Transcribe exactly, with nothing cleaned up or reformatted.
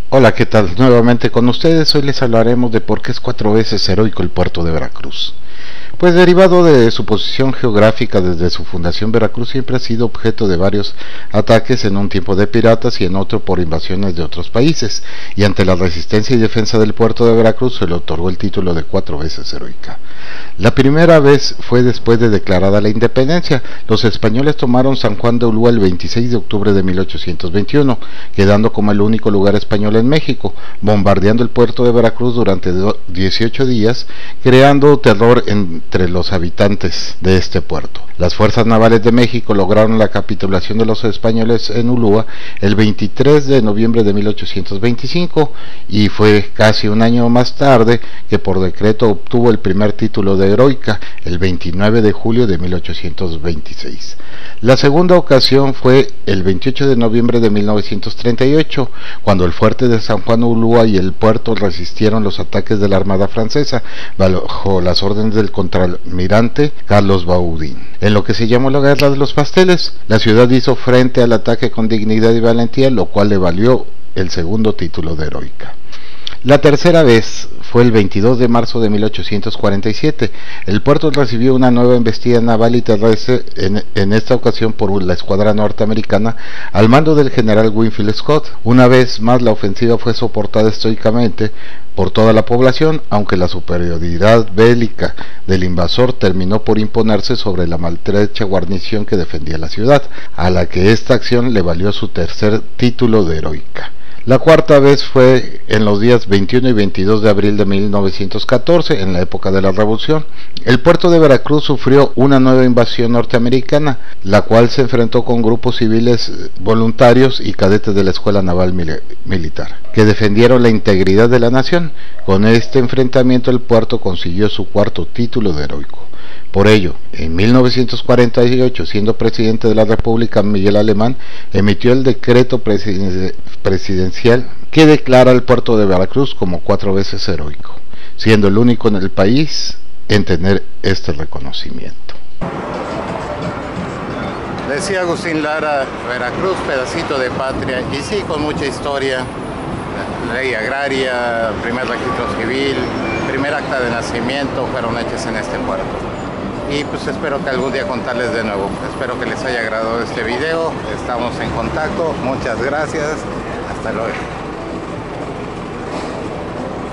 Hola, ¿qué tal? Nuevamente con ustedes. Hoy les hablaremos de por qué es cuatro veces heroico el puerto de Veracruz. Pues derivado de su posición geográfica desde su fundación, Veracruz siempre ha sido objeto de varios ataques, en un tiempo de piratas y en otro por invasiones de otros países, y ante la resistencia y defensa del puerto de Veracruz se le otorgó el título de cuatro veces heroica. La primera vez fue después de declarada la independencia. Los españoles tomaron San Juan de Ulúa el veintiséis de octubre de mil ochocientos veintiuno, quedando como el único lugar español en México, bombardeando el puerto de Veracruz durante dieciocho días, creando terror entre los habitantes de este puerto. Las fuerzas navales de México lograron la capitulación de los españoles en Ulúa el veintitrés de noviembre de mil ochocientos veinticinco, y fue casi un año más tarde que por decreto obtuvo el primer título de heroica, el veintinueve de julio de mil ochocientos veintiséis. La segunda ocasión fue el veintiocho de noviembre de mil novecientos treinta y ocho, cuando el fuerte de San Juan Ulúa y el puerto resistieron los ataques de la Armada francesa bajo las órdenes del contraalmirante Carlos Baudin. En lo que se llamó la Guerra de los Pasteles, la ciudad hizo frente al ataque con dignidad y valentía, lo cual le valió el segundo título de heroica. La tercera vez fue el veintidós de marzo de mil ochocientos cuarenta y siete. El puerto recibió una nueva embestida naval y terrestre, en, en esta ocasión por la escuadra norteamericana al mando del general Winfield Scott. Una vez más la ofensiva fue soportada estoicamente por toda la población, aunque la superioridad bélica del invasor terminó por imponerse sobre la maltrecha guarnición que defendía la ciudad, a la que esta acción le valió su tercer título de heroica. La cuarta vez fue en los días veintiuno y veintidós de abril de mil novecientos catorce, en la época de la Revolución. El puerto de Veracruz sufrió una nueva invasión norteamericana, la cual se enfrentó con grupos civiles voluntarios y cadetes de la Escuela Naval Mil- Militar, que defendieron la integridad de la nación. Con este enfrentamiento el puerto consiguió su cuarto título de heroico. Por ello, en mil novecientos cuarenta y ocho, siendo presidente de la República Miguel Alemán, emitió el decreto presiden- presidencial que declara al puerto de Veracruz como cuatro veces heroico, siendo el único en el país en tener este reconocimiento. Decía Agustín Lara, Veracruz, pedacito de patria, y sí, con mucha historia. Ley agraria, primer registro civil, primer acta de nacimiento fueron hechas en este puerto. Y pues espero que algún día contarles de nuevo. Espero que les haya agradado este video. Estamos en contacto. Muchas gracias. Hasta luego.